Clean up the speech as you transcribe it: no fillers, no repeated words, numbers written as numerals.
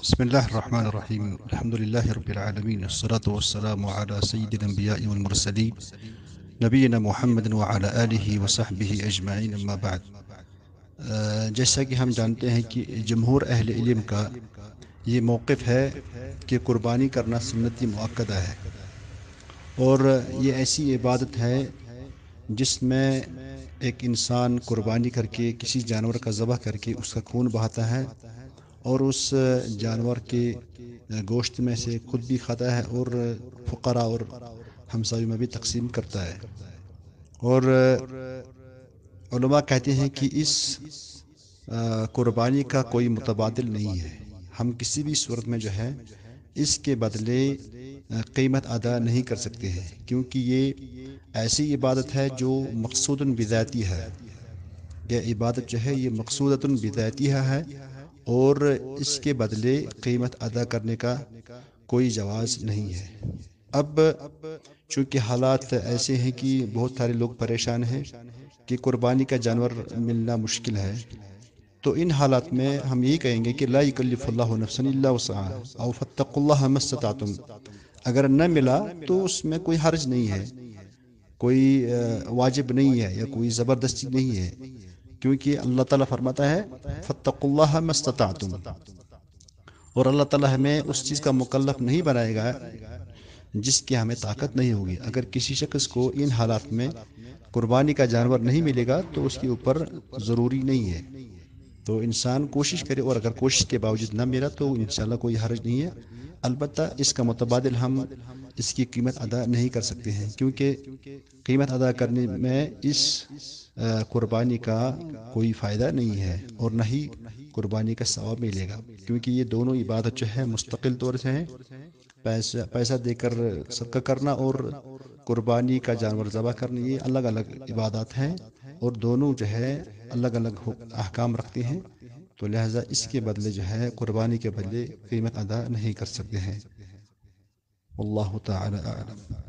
بسم الله الرحمن الرحيم الحمد لله رب العالمين والصلاة والسلام على سيد الأنبياء والمرسلين نبينا محمد وعلى آله وصحبه أجمعين أما بعد جیسا کہ ہم جانتے ہیں کہ جمہور اہل علم کا یہ موقف ہے کہ قربانی کرنا سنتی مؤکدہ ہے، اور یہ ایسی عبادت ہے جس میں ایک انسان قربانی کر کے کسی جانور کا ذبح کر کے اس کا خون بہاتا ہے اور اس جانور کے گوشت میں سے خود بھی کھاتا ہے اور فقراء اور ہمسایوں میں بھی تقسیم کرتا ہے۔ اور علماء کہتے ہیں کہ اس قربانی کا کوئی متبادل نہیں ہے، ہم کسی بھی صورت میں جو ہے اس کے بدلے قیمت ادا نہیں کر سکتے ہیں، کیونکہ یہ ایسی عبادت ہے جو مقصود بذاتی ہے۔ یہ عبادت جو ہے یہ مقصودۃ بذاتیہ ہے، اور اس کے بدلے قیمت ادا کرنے کا کوئی جواز نہیں ہے۔ اب چونکہ حالات ایسے ہیں کہ بہت سارے لوگ پریشان ہیں کہ قربانی کا جانور ملنا مشکل ہے، تو ان حالات میں ہم یہی کہیں گے کہ لا یکلف اللہ نفسا الا وسعها او فاتقوا اللہ ما استطعتم۔ اگر نہ ملا تو اس میں کوئی حرج نہیں ہے، کوئی واجب نہیں ہے یا کوئی زبردستی نہیں ہے، کیونکہ اللہ تعالیٰ فرماتا ہے فاتقوا اللہ ما استطعتم، اور اللہ تعالیٰ ہمیں اس چیز کا مکلف نہیں بنائے گا جس کی ہمیں طاقت نہیں ہوگی۔ اگر کسی شخص کو ان حالات میں قربانی کا جانور نہیں ملے گا تو اس کے اوپر ضروری نہیں ہے، تو انسان کوشش کرے، اور اگر کوشش کے باوجود نہ ملا تو انشاءاللہ کوئی حرج نہیں ہے۔ البتہ اس کا متبادل ہم اس کی قیمت ادا نہیں کر سکتے ہیں، کیونکہ قیمت ادا کرنے میں اس قربانی کا کوئی فائدہ نہیں ہے اور نہ ہی قربانی کا ثواب ملے گا، کیونکہ یہ دونوں عبادت جو ہے مستقل طور سے ہیں۔ پیسہ دے کر صدقہ کرنا اور قربانی کا جانور ذبح کرنا یہ الگ الگ عبادات ہیں، اور دونوں جو ہے الگ الگ احکام رکھتے ہیں، تو لہٰذا اس کے بدلے جو ہے قربانی کے بدلے قیمت ادا نہیں کر سکتے ہیں۔ واللہ تعالی اعلم۔